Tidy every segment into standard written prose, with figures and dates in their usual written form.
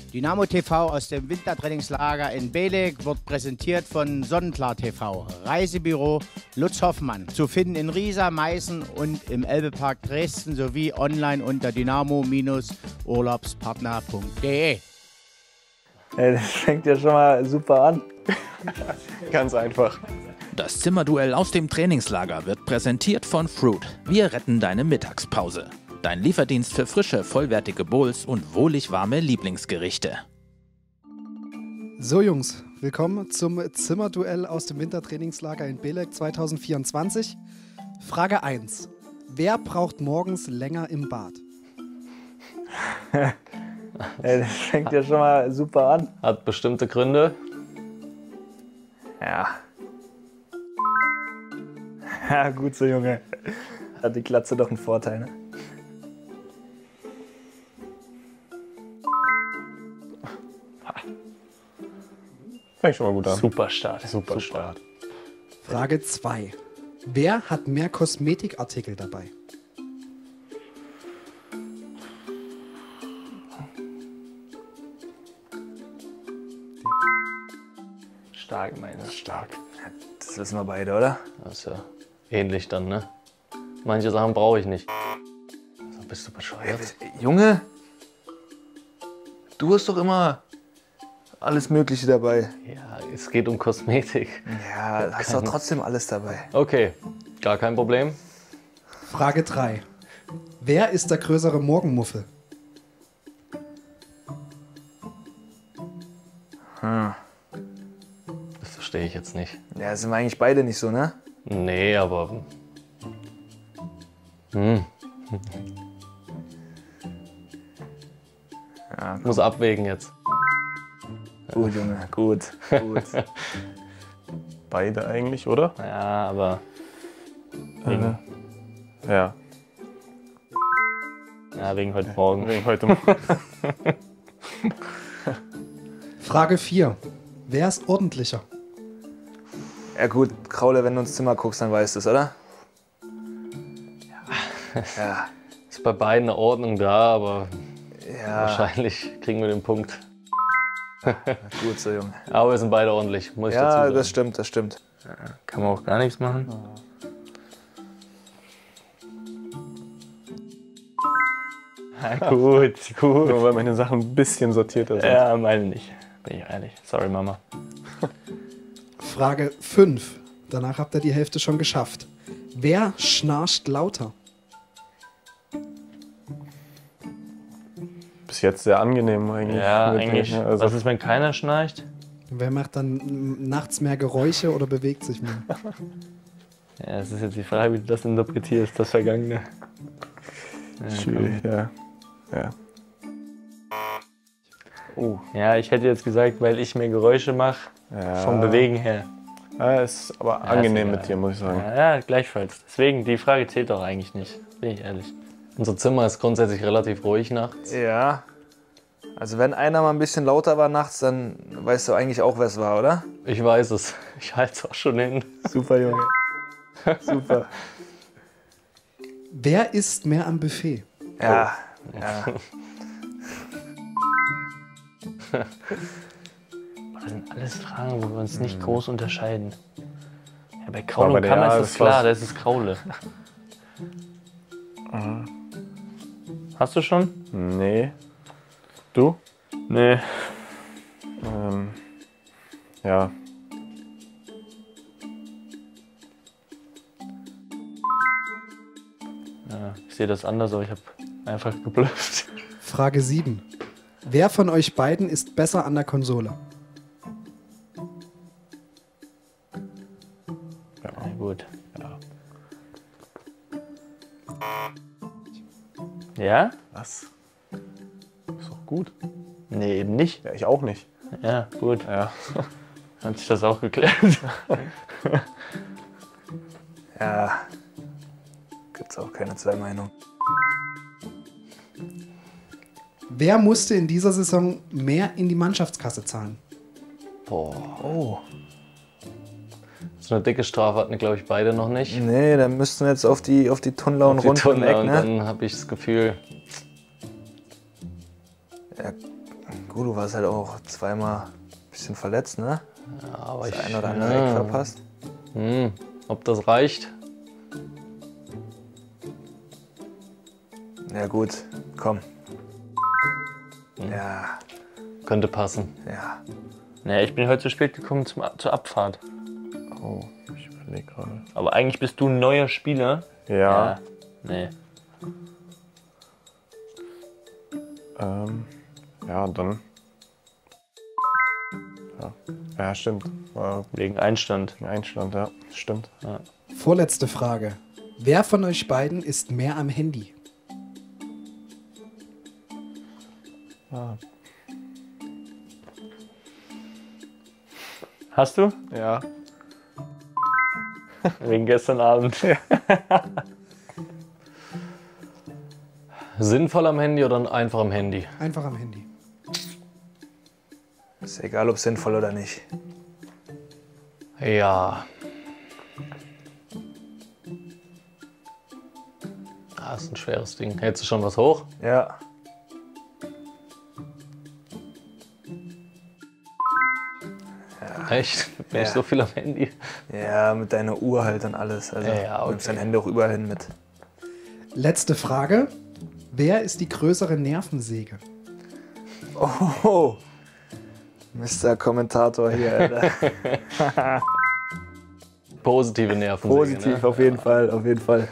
Dynamo TV aus dem Wintertrainingslager in Beleg wird präsentiert von Sonnenklar TV, Reisebüro Lutz Hoffmann. Zu finden in Riesa, Meißen und im Elbepark Dresden sowie online unter dynamo-urlaubspartner.de. Das fängt ja schon mal super an. Ganz einfach. Das Zimmerduell aus dem Trainingslager wird präsentiert von Fruit. Wir retten deine Mittagspause. Dein Lieferdienst für frische, vollwertige Bowls und wohlig warme Lieblingsgerichte. So Jungs, willkommen zum Zimmerduell aus dem Wintertrainingslager in Beleg 2024. Frage 1. Wer braucht morgens länger im Bad? Das fängt ja schon mal super an. Hat bestimmte Gründe. Ja. Ja, gut so, Junge. Hat die Glatze doch einen Vorteil, ne? Fängt schon mal gut an. Super Start. Super Start. Frage 2. Wer hat mehr Kosmetikartikel dabei? Stark, meine. Stark. Das wissen wir beide, oder? Das ist ja ähnlich dann, ne? Manche Sachen brauche ich nicht. So, bist du bescheuert? Junge, du hast doch immer alles Mögliche dabei. Ja, es geht um Kosmetik. Ja, hast doch trotzdem alles dabei. Okay, gar kein Problem. Frage 3. Wer ist der größere Morgenmuffel? Das verstehe ich jetzt nicht. Ja, sind wir eigentlich beide nicht so, ne? Nee, aber... Ja, Muss abwägen jetzt. gut, Junge, gut, gut. Beide eigentlich, oder? Ja, aber... Ja, Ja, wegen heute Morgen. wegen heute Morgen. Frage 4. Wer ist ordentlicher? Ja gut, Kraule, wenn du ins Zimmer guckst, dann weißt du es, oder? Ja. Ist bei beiden eine Ordnung da, aber Ja, wahrscheinlich kriegen wir den Punkt. gut so, Junge. Aber wir sind beide ordentlich, muss ich dazu Ja, sagen. das stimmt, das stimmt. Kann man auch gar nichts machen. Ja, gut, gut. Nur weil meine Sachen ein bisschen sortierter sind. Ja, meine nicht. Bin ich ehrlich. Sorry, Mama. Frage 5. Danach habt ihr die Hälfte schon geschafft. Wer schnarcht lauter? Bis jetzt sehr angenehm eigentlich. Ja, Wirklich, eigentlich. ne? Also, Was ist, wenn keiner schnarcht? Wer macht dann nachts mehr Geräusche oder bewegt sich mehr? Ja, es ist jetzt die Frage, wie du das interpretierst, das Vergangene. schwierig, ja. Ja. Ja, ich hätte jetzt gesagt, weil ich mehr Geräusche mache, Ja. vom Bewegen her. Ja, ist aber Ja, angenehm ist mit egal. dir, muss ich sagen. Ja, gleichfalls. Deswegen, die Frage zählt doch eigentlich nicht. Bin ich ehrlich. Unser Zimmer ist grundsätzlich relativ ruhig nachts. Ja. Also wenn einer mal ein bisschen lauter war nachts, dann weißt du eigentlich auch, wer es war, oder? Ich weiß es. Ich halte es auch schon hin. Super, Junge. Super. Wer isst mehr am Buffet? Ja, ja. Das sind alles Fragen, wo wir uns nicht groß unterscheiden. Ja, bei Kraule Aber und Kammer ja, ist das das klar, war's. das ist Kraule. Hast du schon? Nee. Du? Nee. Ja. Ja, ich sehe das anders, aber ich habe einfach geblufft. Frage 7. Wer von euch beiden ist besser an der Konsole? Ja, gut. Ja? Was? Ist doch gut. Nee, eben nicht. Ja, ich auch nicht. Ja, gut. Ja. Hat sich das auch geklärt. Ja. Gibt's auch keine zwei Meinungen. Wer musste in dieser Saison mehr in die Mannschaftskasse zahlen? Boah. Oh. So eine dicke Strafe hatten, glaube ich, beide noch nicht. Nee, dann müssten wir jetzt auf die Tunnler und rund vom Tunnel, Eck, und ne? dann habe ich das Gefühl, Ja, Gut, du warst halt auch zweimal ein bisschen verletzt, ne? Ja, aber Das ein oder andere Eck verpasst. Ob das reicht? Ja gut, komm. Ja, Könnte passen. ja. Naja, ich bin heute zu spät gekommen zur Abfahrt. Oh, ich überlege gerade. Aber eigentlich bist du ein neuer Spieler. Ja. Nee. Ja, dann. Ja, ja stimmt. War Wegen Einstand. ein Einstand, ja. Stimmt. Vorletzte Frage. Wer von euch beiden ist mehr am Handy? Hast du? Ja. Wegen gestern Abend. Sinnvoll am Handy oder einfach am Handy? Einfach am Handy. Ist egal, ob sinnvoll oder nicht. Ja. Das ist ein schweres Ding. Hältst du schon was hoch? Ja. Echt? Bin ich Ja. so viel am Handy? Ja, mit deiner Uhr halt und alles. Also Ja, du nimmst okay. dein Handy auch überall hin mit. Letzte Frage. Wer ist die größere Nervensäge? Oh, Mr. Kommentator hier, Alter. Positive Nerven. Positiv, auf jeden Fall, auf jeden Fall.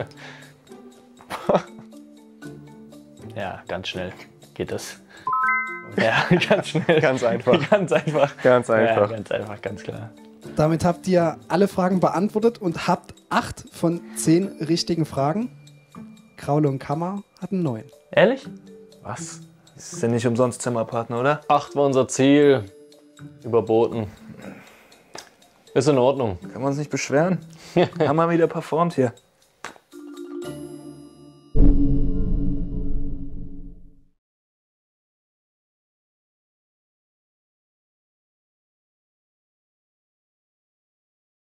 Ja, ganz schnell geht das. Ja, ganz schnell. Ganz einfach. Ganz einfach. Ganz einfach. Ja, ganz einfach, ganz klar. Damit habt ihr alle Fragen beantwortet und habt 8 von 10 richtigen Fragen. Kraule und Kammer hatten 9. Ehrlich? Was? Das ist ja nicht umsonst Zimmerpartner, oder? 8 war unser Ziel. Überboten. Ist in Ordnung. Können wir uns nicht beschweren? Haben wir wieder performt hier.